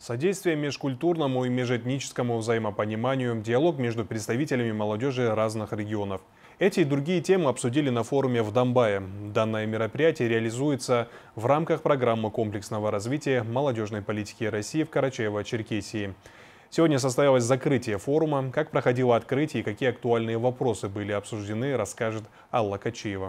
Содействие межкультурному и межэтническому взаимопониманию, диалог между представителями молодежи разных регионов. Эти и другие темы обсудили на форуме в Домбае. Данное мероприятие реализуется в рамках программы комплексного развития молодежной политики России в Карачаево-Черкесии. Сегодня состоялось закрытие форума. Как проходило открытие и какие актуальные вопросы были обсуждены, расскажет Алла Качиева.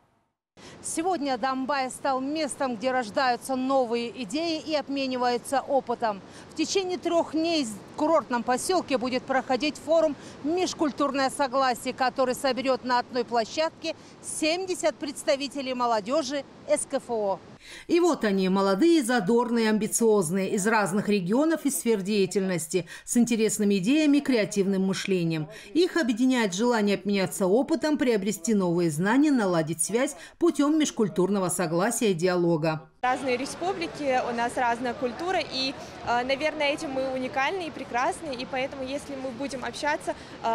Сегодня Домбай стал местом, где рождаются новые идеи и обмениваются опытом. В течение 3 дней в курортном поселке будет проходить форум «Межкультурное согласие», который соберет на одной площадке 70 представителей молодежи СКФО. И вот они, молодые, задорные, амбициозные, из разных регионов и сфер деятельности, с интересными идеями и креативным мышлением. Их объединяет желание обменяться опытом, приобрести новые знания, наладить связь путем межкультурного согласия и диалога. Разные республики, у нас разная культура, и, наверное, этим мы уникальны и прекрасны, и поэтому, если мы будем общаться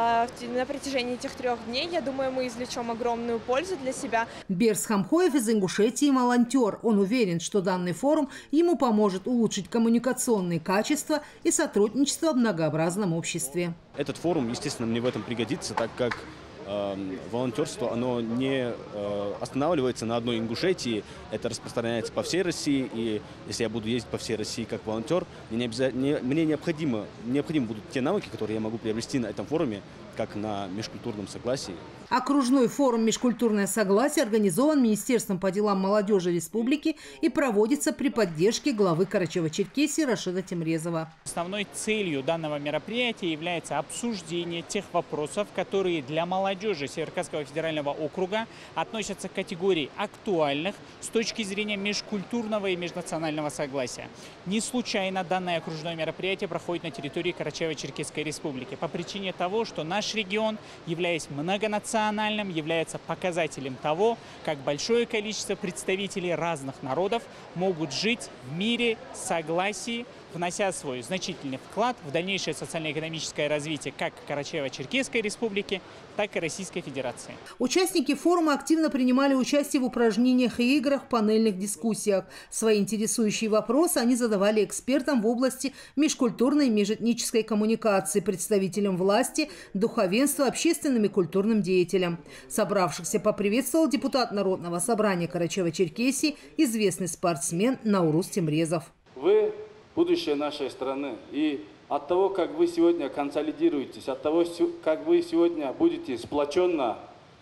на протяжении этих 3 дней, я думаю, мы извлечем огромную пользу для себя. Берс Хамхоев из Ингушетии волонтер. Он уверен, что данный форум ему поможет улучшить коммуникационные качества и сотрудничество в многообразном обществе. Этот форум, естественно, мне в этом пригодится, так как волонтерство, оно не останавливается на одной Ингушетии, это распространяется по всей России, и если я буду ездить по всей России как волонтер, мне необходимы будут те навыки, которые я могу приобрести на этом форуме, как на межкультурном согласии. Окружной форум «Межкультурное согласие» организован Министерством по делам молодежи республики и проводится при поддержке главы Карачаево-Черкесии Рашида Темрезова. Основной целью данного мероприятия является обсуждение тех вопросов, которые для молодежи Северокавказского федерального округа относятся к категории актуальных с точки зрения межкультурного и межнационального согласия. Не случайно данное окружное мероприятие проходит на территории Карачаево-Черкесской республики по причине того, что наш регион, являясь многонациональным, является показателем того, как большое количество представителей разных народов могут жить в мире, согласии, внося свой значительный вклад в дальнейшее социально-экономическое развитие как Карачаево-Черкесской республики, так и Российской Федерации. Участники форума активно принимали участие в упражнениях и играх, панельных дискуссиях. Свои интересующие вопросы они задавали экспертам в области межкультурной и межэтнической коммуникации, представителям власти, духовенства, общественным и культурным деятелям. Собравшихся поприветствовал депутат Народного собрания Карачаево-Черкесии, известный спортсмен Наурус Темрезов. Вы будущее нашей страны. И от того, как вы сегодня консолидируетесь, от того, как вы сегодня будете сплоченно,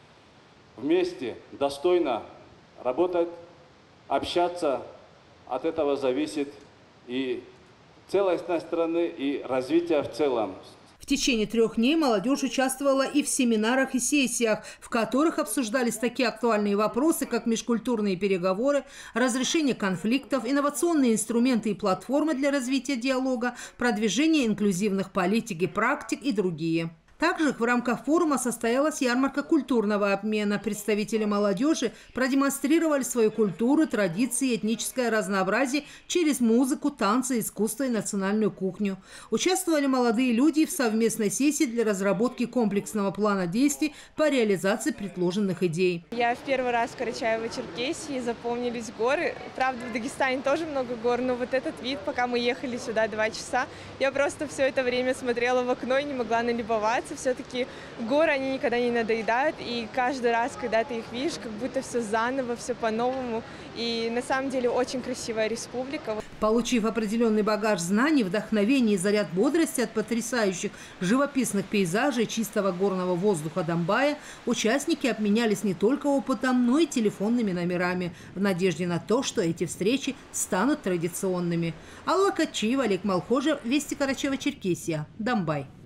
вместе, достойно работать, общаться, от этого зависит и целостность страны, и развитие в целом. В течение 3 дней молодежь участвовала и в семинарах и сессиях, в которых обсуждались такие актуальные вопросы, как межкультурные переговоры, разрешение конфликтов, инновационные инструменты и платформы для развития диалога, продвижение инклюзивных политик и практик и другие. Также в рамках форума состоялась ярмарка культурного обмена. Представители молодежи продемонстрировали свою культуру, традиции и этническое разнообразие через музыку, танцы, искусство и национальную кухню. Участвовали молодые люди в совместной сессии для разработки комплексного плана действий по реализации предложенных идей. Я в первый раз в Карачаево-Черкесии, запомнились горы. Правда, в Дагестане тоже много гор, но вот этот вид, пока мы ехали сюда 2 часа, я просто все это время смотрела в окно и не могла налюбоваться. Все-таки горы, они никогда не надоедают, и каждый раз, когда ты их видишь, как будто все заново, все по-новому. И на самом деле очень красивая республика. Получив определенный багаж знаний, вдохновения и заряд бодрости от потрясающих живописных пейзажей чистого горного воздуха Домбая, участники обменялись не только опытом, но и телефонными номерами, в надежде на то, что эти встречи станут традиционными. Алла Качиева, Олег Малхожев, Вести Карачаево-Черкесия, Домбай.